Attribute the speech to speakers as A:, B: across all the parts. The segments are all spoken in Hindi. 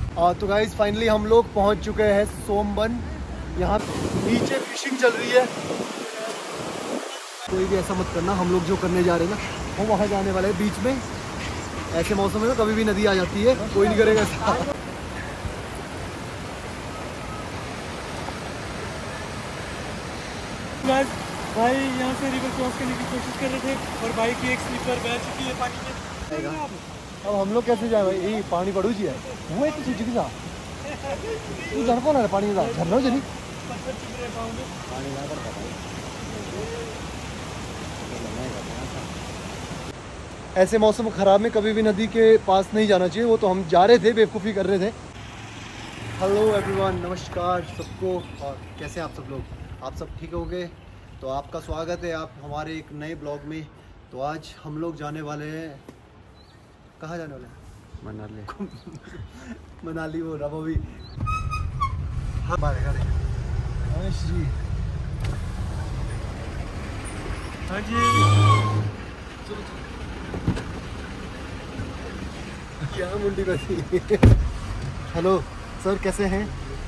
A: तो गाइस फाइनली हम लोग पहुंच चुके हैं सोमबन। यहाँ नीचे फिशिंग चल रही है। कोई भी ऐसा मत करना, हम लोग जो करने जा रहे हैं ना वो वहाँ जाने वाले हैं बीच में। ऐसे मौसम में ना कभी भी नदी आ जाती है, कोई नहीं करेगा ऐसा।
B: भाई यहाँ से रिवर क्रॉस करने की कोशिश कर रहे थे और बाइक की एक स्लीपर बह चुकी है पानी में।
A: अब हम लोग कैसे जाए भाई? यही पानी पड़ू जी है वो एक सूची की सा तू झड़ कौन है पानी का झरना जनी ऐसे मौसम खराब में कभी भी नदी के पास नहीं जाना चाहिए। वो तो हम जा रहे थे, बेवकूफ़ी कर रहे थे। हेलो एवरीवन, नमस्कार सबको। और कैसे हैं आप सब लोग? आप सब ठीक होंगे? तो आपका स्वागत है आप हमारे एक नए ब्लॉग में। तो आज हम लोग जाने वाले हैं, कहाँ जाने वाले हैं? मनाली। मनाली वो रहा वो भी। हाँ जी,
B: हाँ जी
A: क्या मुंडी बची। हेलो सर, कैसे हैं?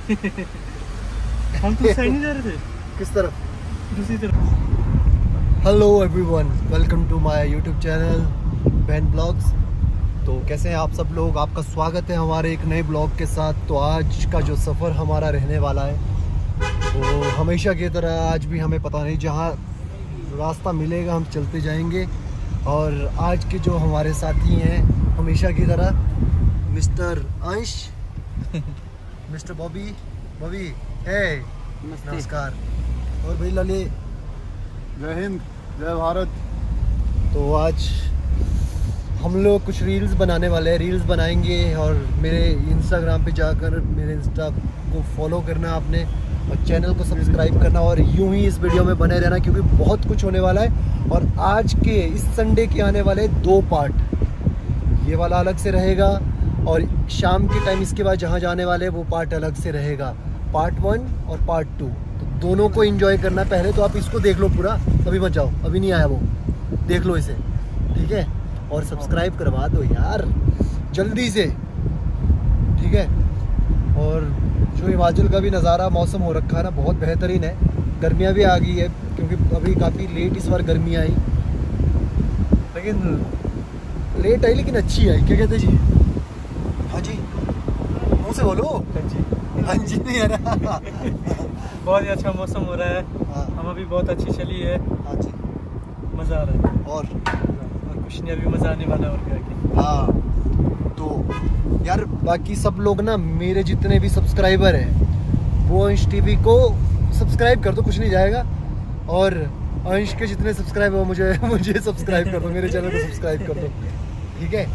B: हम तो साइड नहीं जा रहे थे।
A: किस तरफ?
B: दूसरी तरफ।
A: Hello everyone, welcome to my YouTube channel ban blogs. तो कैसे हैं आप सब लोग? आपका स्वागत है हमारे एक नए ब्लॉग के साथ। तो आज का जो सफ़र हमारा रहने वाला है वो हमेशा की तरह आज भी हमें पता नहीं, जहाँ रास्ता मिलेगा हम चलते जाएंगे। और आज के जो हमारे साथी हैं हमेशा की तरह मिस्टर अंश, मिस्टर बॉबी है, नमस्कार। और भाई ललित,
B: जय हिंद, जय भारत।
A: तो आज हम लोग कुछ रील्स बनाने वाले हैं, रील्स बनाएंगे। और मेरे इंस्टाग्राम पे जाकर मेरे इंस्टा को फॉलो करना आपने और चैनल को सब्सक्राइब करना और यूं ही इस वीडियो में बने रहना, क्योंकि बहुत कुछ होने वाला है। और आज के इस संडे के आने वाले 2 पार्ट, ये वाला अलग से रहेगा और शाम के टाइम इसके बाद जहाँ जाने वाले वो पार्ट अलग से रहेगा, पार्ट 1 और पार्ट 2। तो दोनों को एंजॉय करना। पहले तो आप इसको देख लो पूरा, अभी मत जाओ, अभी नहीं आया वो, देख लो इसे, ठीक है? और सब्सक्राइब करवा दो यार जल्दी से, ठीक है? और जो हिमाचल का भी नज़ारा, मौसम हो रखा है ना, बहुत बेहतरीन है। गर्मियाँ भी आ गई है, क्योंकि अभी काफ़ी लेट इस बार गर्मी आई, लेकिन लेट आई लेकिन अच्छी आई। क्या कहते जी? हाँ जी, मुँह से बोलो।
B: हाँ जी,
A: हाँ जी नहीं है ना।
B: बहुत ही अच्छा मौसम हो रहा है।
A: हाँ
B: हम अभी बहुत अच्छी चली है।
A: हाँ जी,
B: मज़ा आ रहा है
A: और
B: कुछ नहीं, अभी मज़ा आने वाला है। और क्या कि
A: हाँ, तो यार बाकी सब लोग ना, मेरे जितने भी सब्सक्राइबर हैं वो अंश टीवी को सब्सक्राइब कर दो, कुछ नहीं जाएगा। और अंश के जितने सब्सक्राइबर हो मुझे सब्सक्राइब कर दो, मेरे चैनल को सब्सक्राइब कर दो, ठीक है?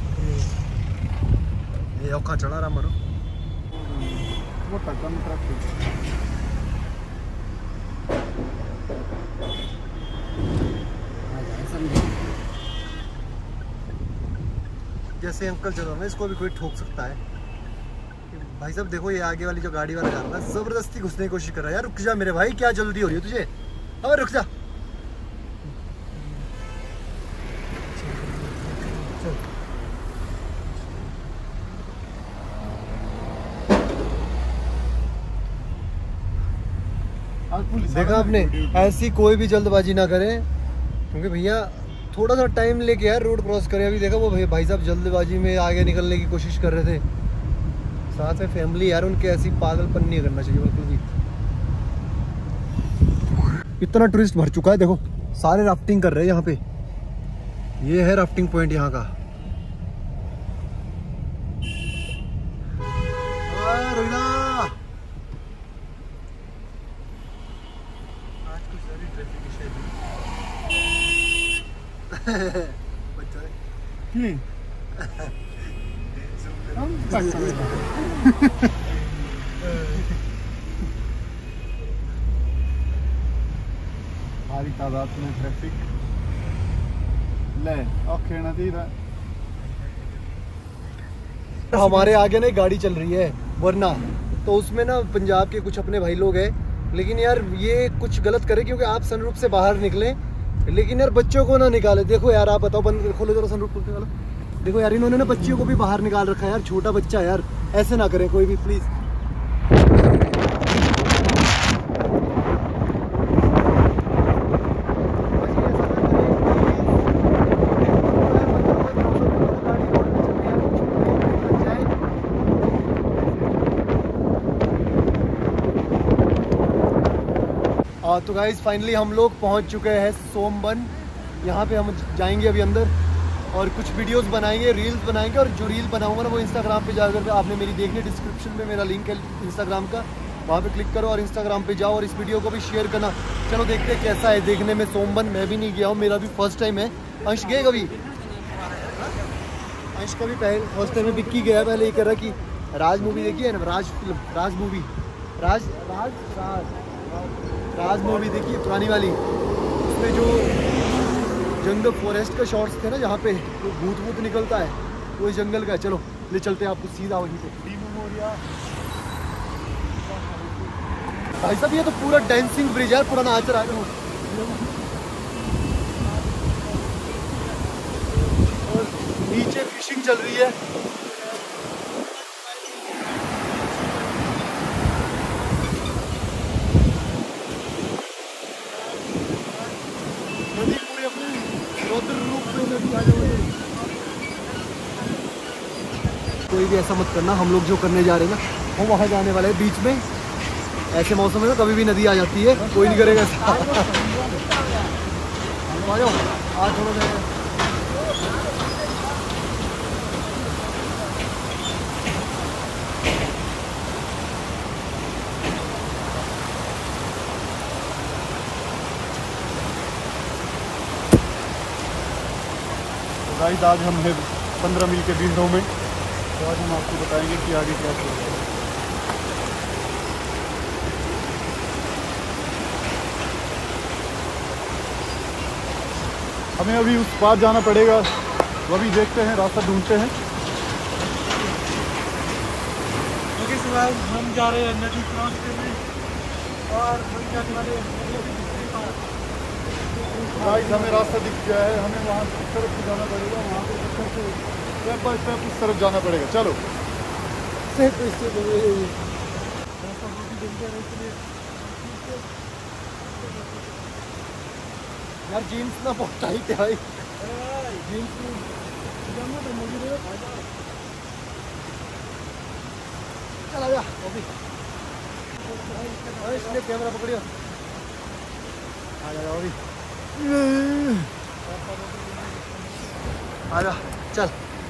A: ये औखा चढ़ा रहा मरो वो टक्कन ट्रक। जैसे अंकल चल रहा है, इसको भी कोई ठोक सकता है। भाई साहब देखो, ये आगे वाली जो गाड़ी वाला जा रहा है, जबरदस्ती घुसने की कोशिश कर रहा है। यार रुक जा मेरे भाई, क्या जल्दी हो रही है तुझे? अबे रुक जा। देखा आपने, ऐसी कोई भी जल्दबाजी ना करें, क्योंकि भैया थोड़ा सा टाइम लेके यार रोड क्रॉस करें। अभी देखा वो भाई साहब जल्दबाजी में आगे निकलने की कोशिश कर रहे थे। साथ में फैमिली यार, उनके ऐसी पागलपन नहीं करना चाहिए बिल्कुल भी। इतना टूरिस्ट भर चुका है, देखो सारे राफ्टिंग कर रहे हैं यहाँ पे। ये है राफ्टिंग पॉइंट यहाँ का।
B: भारी तादाद में ट्रैफिक ले औखे नदी
A: हमारे आगे ना गाड़ी चल रही है वरना, तो उसमें ना पंजाब के कुछ अपने भाई लोग हैं। लेकिन यार ये कुछ गलत करे, क्योंकि आप सनरूफ से बाहर निकले, लेकिन यार बच्चों को ना निकाले। देखो यार, आप बताओ, बंद खोलो जरा सनरूफ खोलने वाला। देखो यार, इन्होंने ना बच्चियों को भी बाहर निकाल रखा है यार, छोटा बच्चा है यार। ऐसे ना करें कोई भी प्लीज़। तो गाइस फाइनली हम लोग पहुंच चुके हैं सोमबन। यहाँ पे हम जाएंगे अभी अंदर और कुछ वीडियोस बनाएंगे, रील्स बनाएंगे। और जो रील बनाऊंगा ना वो इंस्टाग्राम पे जाकर आपने मेरी देखनी, डिस्क्रिप्शन में मेरा लिंक है इंस्टाग्राम का, वहाँ पे क्लिक करो और इंस्टाग्राम पे जाओ और इस वीडियो को भी शेयर करना। चलो देखते हैं कैसा है देखने में सोमबन। मैं भी नहीं गया हूँ, मेरा भी फर्स्ट टाइम है। अंश गए कभी? अंश का भी पहले फर्स्ट टाइम है। विक्की गया पहले, ये कह रहा कि राज मूवी देखी है ना, Raj film, Raj movie, Raj Raj Raj Raj movie देखिए पुरानी वाली। उसमें जो जंगल फॉरेस्ट का शॉट्स थे ना, जहाँ पे वो भूत भूत निकलता है, वो इस जंगल का है। चलो ले चलते हैं आपको सीधा वहीं पे। भाई साहब ये तो पूरा डांसिंग ब्रिज है, पूरा नाच रहा है। और नीचे फिशिंग चल रही है। नदी पूरे अपने रौद्र रूप में नदी आ जाए। कोई भी ऐसा मत करना, हम लोग जो करने जा रहे हैं ना वो वहाँ जाने वाले हैं बीच में। ऐसे मौसम में ना कभी भी नदी आ जाती है, कोई नहीं करेगा ऐसा। आ जाओ, आज थोड़ा जाएगा।
C: गाइस आज हम हैं 15 मील के बिंदु में, तो आज हम आपको बताएंगे कि आगे क्या चल रहा है। हमें अभी उस पार जाना पड़ेगा, वो अभी देखते हैं, रास्ता ढूंढते हैं।
B: ओके सर, हम जा रहे हैं नदी क्रॉस करने और हम जाने वाले हैं।
C: गाइस हमें रास्ता दिख गया है, हमें वहाँ उस तरफ से जाना पड़ेगा, वहाँ पे पत्थर से स्टेप बाय स्टेप उस तरफ जाना पड़ेगा। चलो
A: यार जीन्स ना बहुत टाइट है भाई, जीन्स चला जा अभी। इसलिए कैमरा पकड़ियो, आ जा अभी, आ जा चल।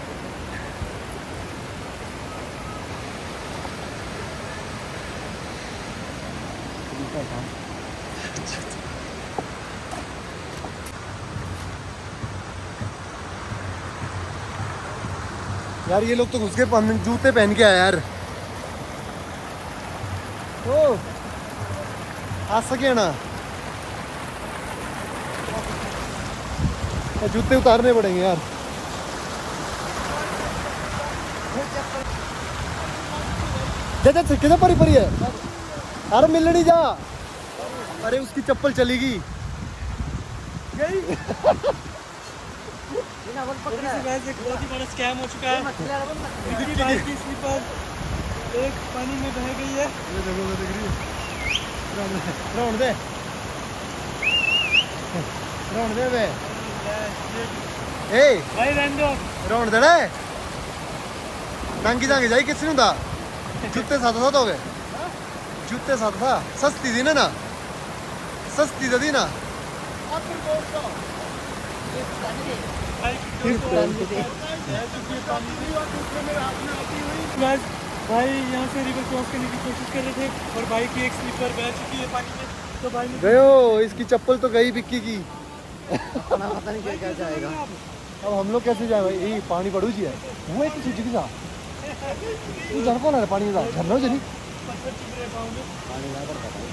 A: यार ये लोग तो घुस के जूते पहन के आए यार। ओ आ सके ना, जूते उतारने पड़ेंगे यार। जा किधर परी परी है? अरे मिल नहीं जा। अरे उसकी चप्पल चलेगी।
B: एक बहुत ही बड़ा स्कैम हो चुका है। की स्लीपर एक पानी में बह गई है।
A: रौन दे बे। ए
B: भाई रहने
A: रौन देना है। टांगी टांगी जाई किसी ने जूते साथ साथ हो गए, जूते साथ था। सस्ती थी ना, सस्ती तो थी ना।
B: भाई यहाँ से रिवर क्रॉस करने की कोशिश कर रहे थे और भाई की एक स्लीपर बह चुकी है पानी में, तो भाई ने
A: गयो। इसकी चप्पल तो गई बिक्की की। पता नहीं क्या जाएगा। अब हम लोग कैसे जाए भाई? यही पानी पड़ू जी है वो एक सूझ की सा तू झड़ कौन है पानी का झरना जनी पानी ला कर पता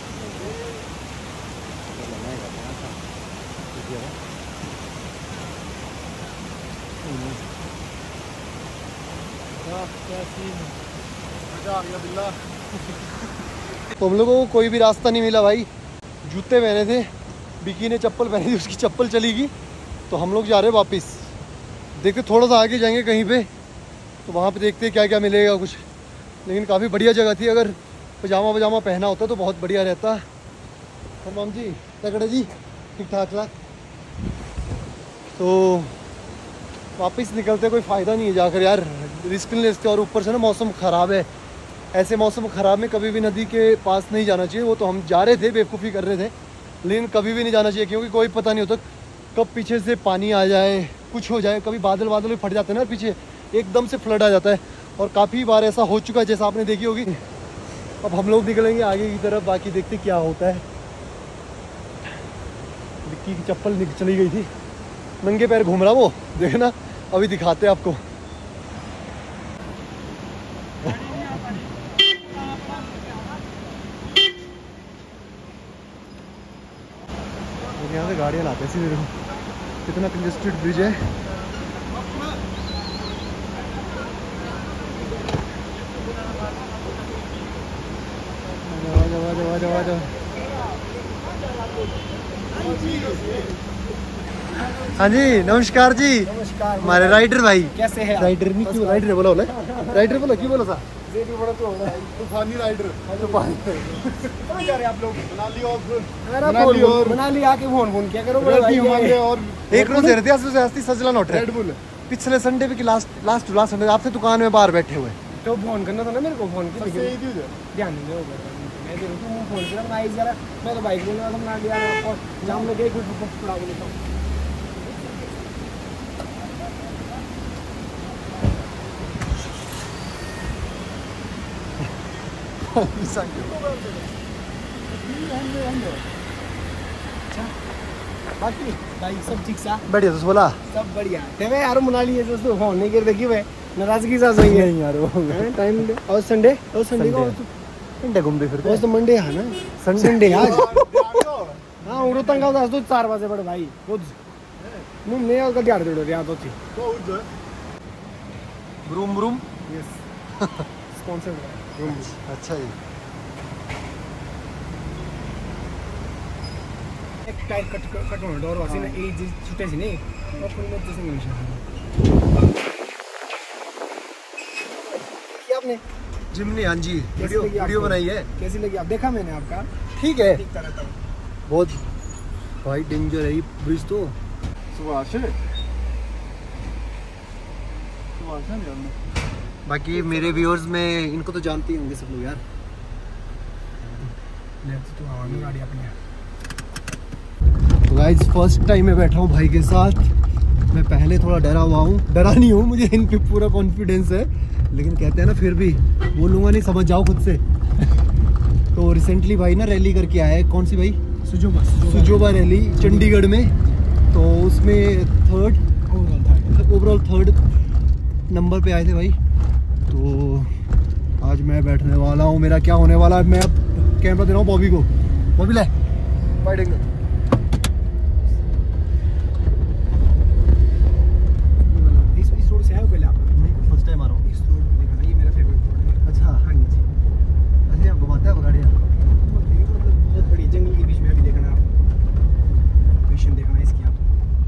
A: तो हम लोगों को कोई भी रास्ता नहीं मिला भाई। जूते पहने थे, बिकी ने चप्पल पहनी थी, उसकी चप्पल चली गई, तो हम लोग जा रहे हैं वापस। देखो थोड़ा सा आगे जाएंगे कहीं पे तो वहाँ पे देखते हैं क्या क्या मिलेगा कुछ। लेकिन काफ़ी बढ़िया जगह थी, अगर पजामा वजामा पहना होता तो बहुत बढ़िया रहता। और माम जी तगड़े जी, ठीक ठाक ला। तो वापस निकलते कोई फ़ायदा नहीं है जाकर यार, रिस्क नहीं लेते। और ऊपर से ना मौसम ख़राब है, ऐसे मौसम ख़राब में कभी भी नदी के पास नहीं जाना चाहिए। वो तो हम जा रहे थे, बेवकूफ़ी कर रहे थे, लेकिन कभी भी नहीं जाना चाहिए, क्योंकि कोई पता नहीं होता कब पीछे से पानी आ जाए, कुछ हो जाए। कभी बादल बादल भी फट जाते हैं ना पीछे, एकदम से फ्लड आ जाता है। और काफ़ी बार ऐसा हो चुका है, जैसा आपने देखी होगी। अब हम लोग निकलेंगे आगे की तरफ, बाकी देखते क्या होता है। विक्की की चप्पल चली गई थी, नंगे पैर घूम रहा वो, देखना अभी दिखाते हैं आपको। यहाँ से गाड़ियाँ लाते हैं सीधे, देखो कितना कंजेस्टेड ब्रिज है। हाँ जी नमस्कार जी।
B: नमस्कार।
A: हमारे राइडर भाई
B: कैसे है?
A: राइडर नहीं, क्यों राइडर बोला बोला राइडर बोला, क्यों बोला था?
C: तूफानी राइडर
B: जा रहे आप लोग?
C: मनाली
B: आके फोन क्या करो
C: और
A: एक रोज दे रहे थे हस्ती सजला नोट
C: रेड बुल।
A: पिछले संडे पे की लास्ट संडे आपसे दुकान में बाहर बैठे हुए।
B: तो फोन करना था ना मेरे को, फोन की
C: मैं
B: ध्यान नहीं होगा। मैं दे रहा हूँ फोन किया, मैं आई जरा, मैं तो बाइक लेने वाला मनाली आ रहा हूँ, जाम लगे कुछ पड़ा लेता हूँ। बाकी भाई सब ठीक सा
A: बढ़िया तो बोला
B: सब बढ़िया थे वे यार। मनाली है दोस्तों, फोन नहीं कर देखी वे नाराजगी सा सही है यार वो टाइम। और संडे को
A: संडे घूमते फिरते
B: वो तो मंडे है ना, संडे आज। हां उरतंग का आज तो 4 बजे बड़े भाई खुद मुन्ने और गड्डी आड़ दे रहा तो थी
A: vroom vroom.
B: Yes sponsored vroom.
A: अच्छा जी।
B: एक टायर कट होने डोर वासी ना ए जी छुटे सी नहीं और कोई मत जैसे नहीं क्या आपने
A: जिमनी। हाँ जी वीडियो बनाई है।
B: कैसी लगी? आप देखा मैंने आपका,
A: ठीक है,
B: दिखता रहता हूँ
A: बहुत भाई डेंजर है ये ब्रिज तो।
C: सुभाष
A: बाकी मेरे व्यूअर्स में इनको तो जानते ही होंगे सब लोग यार।
B: तो हवा में गाड़ी अपनी है।
A: तो गाइस फर्स्ट टाइम मैं बैठा हूँ भाई के साथ। मैं पहले थोड़ा डरा हुआ हूँ, डरा नहीं हूँ, मुझे इन पे पूरा कॉन्फिडेंस है, लेकिन कहते हैं ना फिर भी बोलूँगा नहीं, समझ जाओ खुद से। तो रिसेंटली भाई ना रैली करके आया है, कौन सी भाई? सुजोबा रैली चंडीगढ़ में। तो उसमें ओवरऑल थर्ड नंबर पे आए थे भाई। तो आज मैं बैठने वाला हूँ, मेरा क्या होने वाला है, मैं अब कैमरा दे रहा हूँ बॉबी को। बॉबी ले फाइटिंग।
B: इस रोड से आए हो पहले आप?
A: नहीं फर्स्ट टाइम आ रहा हूँ।
B: इस रोड पे देखना, ये मेरा फेवरेट रोड है।
A: अच्छा
B: हाँ जी।
A: अच्छा आप घुमाते हैं गाड़ियाँ?
B: मतलब बहुत बड़ी जंगल के बीच में अभी देखना आप, लोकेशन देखना इसकी आप।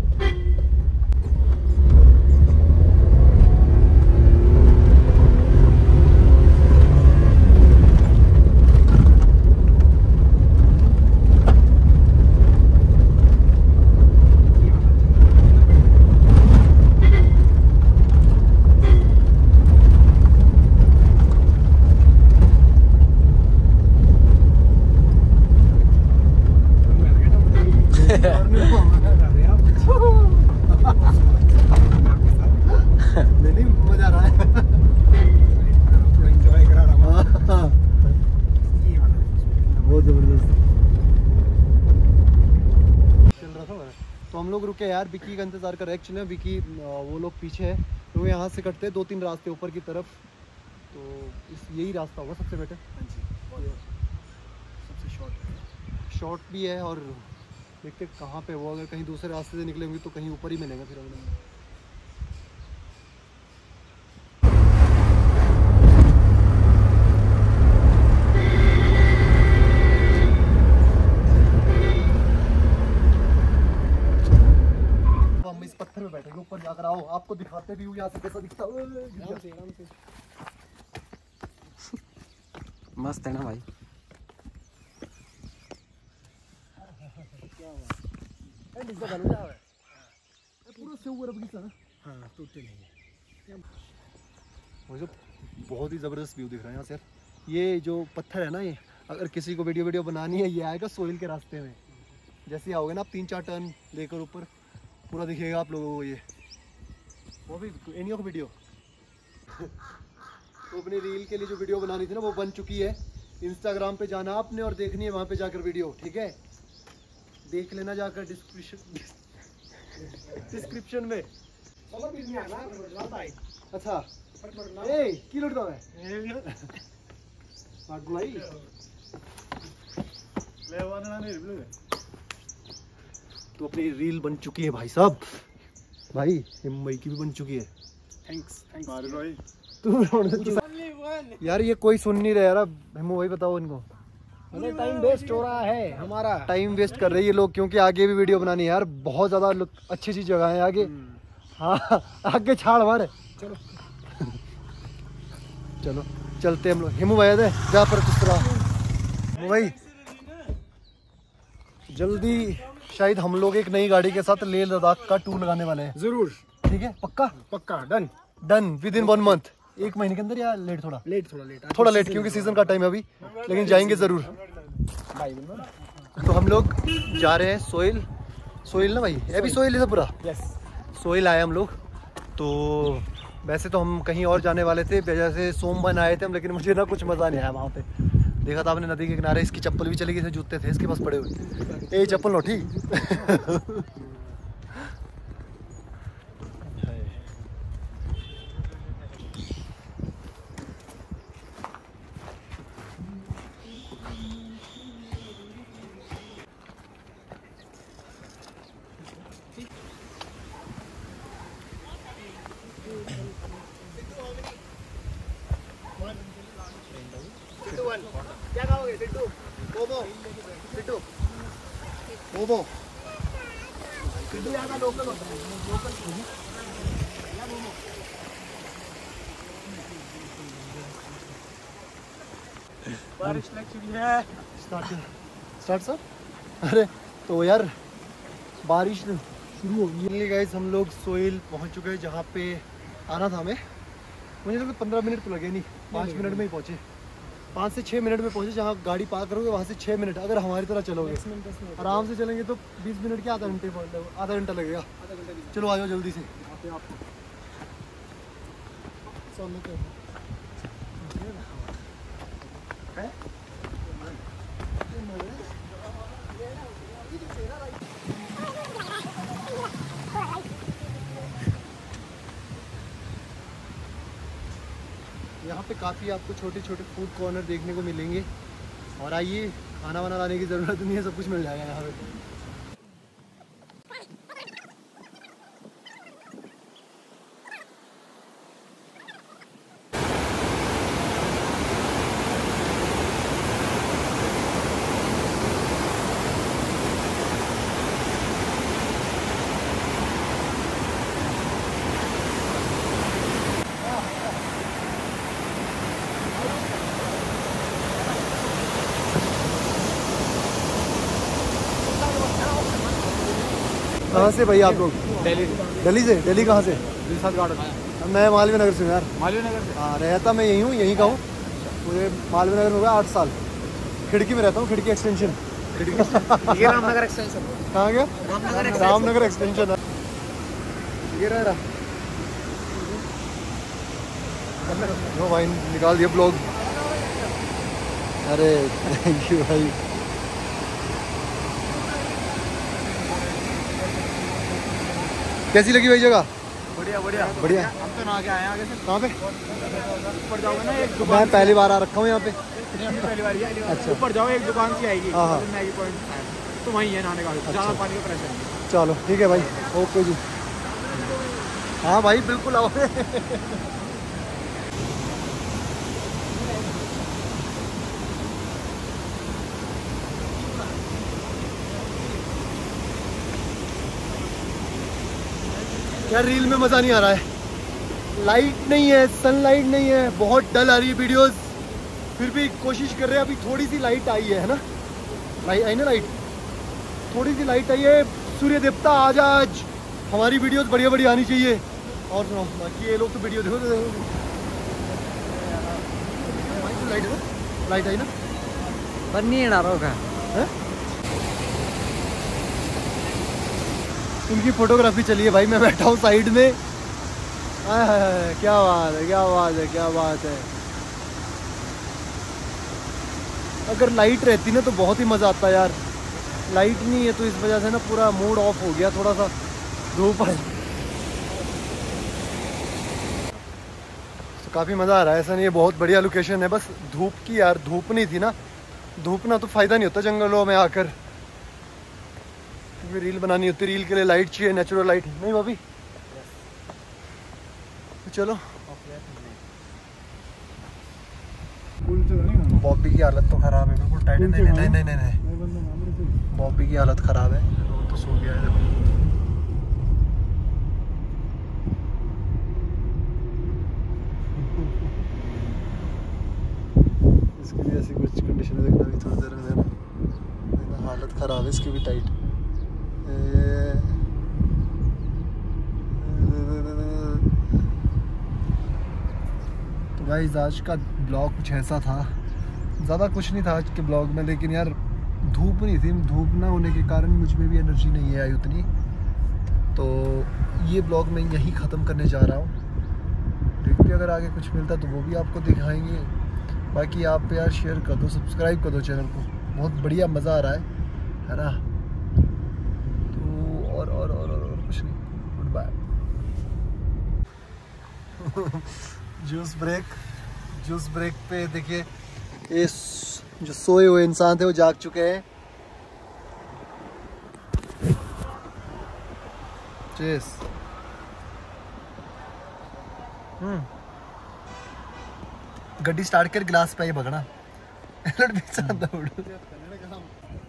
A: नहीं मजा आ रहा है।
B: थोड़ा एंजॉय करा रहा हूँ। ये वाला
A: बहुत जबरदस्त चल रहा था। तो हम लोग रुके यार, विकी का इंतजार कर रहे हैं। एक्चुअली विकी वो लोग पीछे है, तो वो यहाँ से कटते हैं 2-3 रास्ते ऊपर की तरफ। तो यही रास्ता होगा सबसे बेटर।
B: हाँ जी, सबसे
A: शॉर्ट भी है, और देखते कहाँ पे वो, अगर कहीं दूसरे रास्ते से निकलेंगे तो कहीं ऊपर ही मिलेंगे फिर हम लोग। हम इस पत्थर पे बैठेंगे, ऊपर जाकर आओ आप आपको दिखाते भी हूँ यहाँ से कैसा दिखता है।
B: आराम से।
D: मस्त है ना भाई।
A: पूरा से ऊपर बगीचा है।
B: हाँ टूटे नहीं।
A: मुझे बहुत ही ज़बरदस्त व्यू दिख रहा है यहाँ से यार। ये जो पत्थर है ना, ये अगर किसी को वीडियो बनानी है, ये आएगा सोइल के रास्ते में। जैसे आओगे ना आप 3-4 टर्न लेकर ऊपर, पूरा दिखेगा आप लोगों को ये। वो भी एनियो की वीडियो तो अपनी रील के लिए जो वीडियो बनानी थी ना, वो बन चुकी है। इंस्टाग्राम पे जाना आपने और देखनी है वहाँ पे जाकर वीडियो, ठीक है? देख लेना जाकर डिस्क्रिप्शन में। अच्छा ए की लुटता है भाई। तो अपनी रील बन चुकी है भाई साहब। भाई मुंबई की भी बन चुकी है।
B: थैंक्स
A: तू यार ये कोई सुन नहीं रहा यार। हिमू भाई बताओ इनको।
B: टाइम वेस्ट हो रहा है हमारा।
A: टाइम वेस्ट कर रहे हैं ये लोग, क्योंकि आगे भी वीडियो बनानी है यार। बहुत ज़्यादा अच्छी अच्छी जगह है आगे। हाँ आगे छाड़ मार।
B: चलो
A: चलो चलते हम लोग। हिमू भाई दे जा पर किस तरह भाई। जल्दी शायद हम लोग एक नई गाड़ी के साथ लेह लद्दाख का टूर लगाने वाले हैं।
B: जरूर।
A: ठीक है पक्का
B: पक्का done.
A: Done within 1 month. 1 महीने के अंदर या लेट? थोड़ा लेट क्योंकि सीजन का टाइम है अभी, लेकिन जाएंगे ज़रूर। तो हम लोग जा रहे हैं सोइल ना भाई, अभी सोइल है पूरा।
B: यस
A: सोइल आए हम लोग। तो वैसे तो हम कहीं और जाने वाले थे, जैसे सोमवन आए थे हम, लेकिन मुझे ना कुछ मज़ा नहीं आया वहाँ पे। देखा था आपने नदी के किनारे, इसकी चप्पल भी चली गई थी, जूते थे इसके पास पड़े हुए। ए चप्पल लो ठीक। क्या खाओगे सिद्धू? मोमो सिद्धू मोमो सिद्धू यहाँ का लोकल होता है। मोमो
B: बारिश लग चुकी है।
A: Start sir. अरे तो यार बारिश शुरू हो गई। गाइस हम लोग सोइल पहुँच चुके हैं, जहाँ पे आना था हमें। मुझे तो 15 मिनट तो लगे नहीं, 5 मिनट में ही पहुँचे। 5 से 6 मिनट में पहुँचे। जहाँ गाड़ी पार्क करोगे वहाँ से 6 मिनट। अगर हमारी तरह चलोगे आराम से चलेंगे तो 20 मिनट के आधा घंटा लगेगा। चलो आ जाओ जल्दी से। यहाँ पे काफ़ी आपको छोटे छोटे फूड कॉर्नर देखने को मिलेंगे। और आइए, खाना वाना लाने की ज़रूरत नहीं है, सब कुछ मिल जाएगा यहाँ पे। कहाँ से भाई आप लोग? दिल्ली से। दिल्ली कहाँ से? मैं मालवीय नगर से हूँ यार।
B: मालवीय नगर से?
A: हाँ, रहता मैं यहीं हूँ, यहीं का हूँ। मुझे मालवीय नगर में हो गया 8 साल। खिड़की में रहता हूँ, खिड़की एक्सटेंशन।
B: ये रामनगर एक्सटेंशन।
A: कहाँ गया? रामनगर एक्सटेंशन। ये रहा जो भाई निकाल दिया ब्लॉग। अरे थैंक यू भाई। कैसी लगी भाई जगह?
B: बढ़िया बढ़िया
A: बढ़िया।
B: हम तो नहा के आए हैं आगे से।
A: कहाँ पे?
B: ऊपर जाओगे ना एक दुकान।
A: मैं पहली बार आ रखा हूँ यहाँ पे।
B: पहली बार है।
A: अच्छा।
B: ऊपर जाओ एक दुकान सी आएगी,
A: हाँ हाँ।
B: मैगी पॉइंट तो वहीं है नहाने का। ज़्यादा पानी का प्रेशर नहीं।
A: चलो ठीक है भाई, ओके जी। हाँ भाई बिल्कुल आओ। यार रील में मज़ा नहीं आ रहा है, लाइट नहीं है, सनलाइट नहीं है, बहुत डल आ रही है वीडियोस। फिर भी कोशिश कर रहे हैं। अभी थोड़ी सी लाइट आई है ना, लाइट आई ना, लाइट थोड़ी सी लाइट आई है। सूर्य देवता आज हमारी वीडियोस बढ़िया बढ़िया आनी चाहिए। और सुनो बाकी ये लोग तो वीडियो देखो लाइट है ना, लाइट आई ना,
D: बन्नी है ना रोका
A: है? उनकी फोटोग्राफी चलिए भाई, मैं बैठा हूँ साइड में। क्या बात है, क्या बात है, क्या बात है। अगर लाइट रहती ना तो बहुत ही मज़ा आता यार। लाइट नहीं है तो इस वजह से ना पूरा मूड ऑफ हो गया, थोड़ा सा धूप है तो काफ़ी मज़ा आ रहा है। ऐसा नहीं है, बहुत बढ़िया लोकेशन है, बस धूप की यार, धूप नहीं थी ना, धूप ना तो फ़ायदा नहीं होता जंगलों में आकर, क्योंकि रील बनानी होती है, रील के लिए लाइट चाहिए, नेचुरल लाइट। नहीं भाभी तो चलो। बॉबी की हालत तो ख़राब है, बिल्कुल टाइट है। नहीं नहीं नहीं नहीं नहीं, बॉबी की हालत ख़राब है, वो तो सो गया है। इसकी भी ऐसी कुछ कंडीशन देखना भी थोड़ी देर में, हालत ख़राब है इसकी भी, टाइट। तो गाइस आज का ब्लॉग कुछ ऐसा था, ज़्यादा कुछ नहीं था आज के ब्लॉग में, लेकिन यार धूप नहीं थी, धूप ना होने के कारण मुझ में भी एनर्जी नहीं है आई उतनी। तो ये ब्लॉग मैं यहीं ख़त्म करने जा रहा हूँ। देखते अगर आगे कुछ मिलता तो वो भी आपको दिखाएंगे। बाकी आप यार शेयर कर दो, सब्सक्राइब कर दो चैनल को, बहुत बढ़िया मज़ा आ रहा है ना। तो और कुछ नहीं, गुड बाय। जूस ब्रेक पे देखिए, ये जो सोए हुए इंसान थे वो जाग चुके हैं। चीज़ गड्डी स्टार्ट कर गिलास पे ही भगना।